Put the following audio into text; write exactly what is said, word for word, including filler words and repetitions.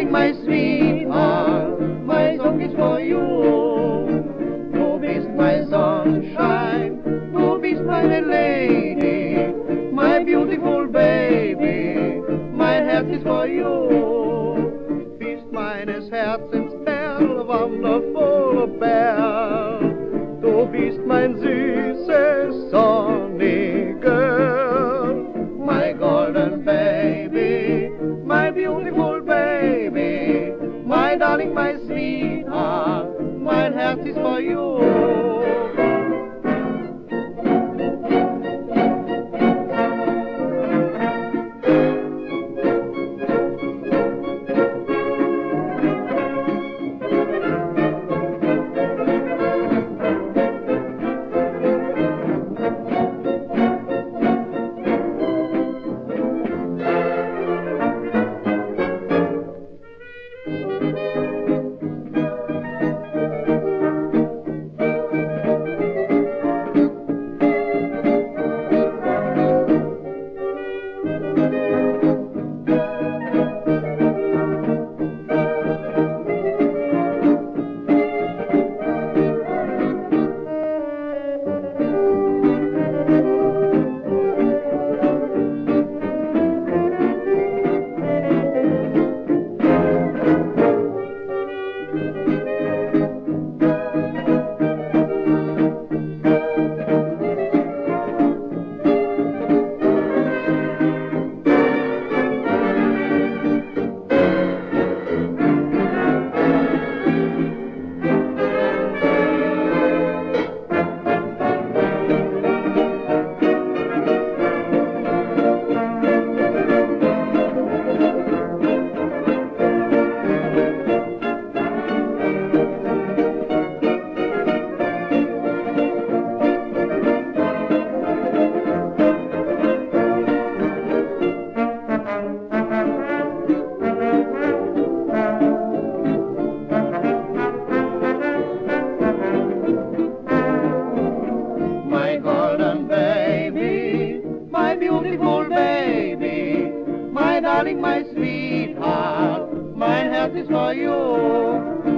darling, my sweetheart, my song is for you. Du bist my sunshine, du bist meine lady, my beautiful baby, mein Herz ist for you. Bist meines Herzens Perl, wonderful Perl, du bist mein süßes Sonny Girl, my golden baby, my beautiful baby, my darling, my sweetheart, mein Herz ist for you. Beautiful baby, my darling, my sweetheart, mein Herz ist for you.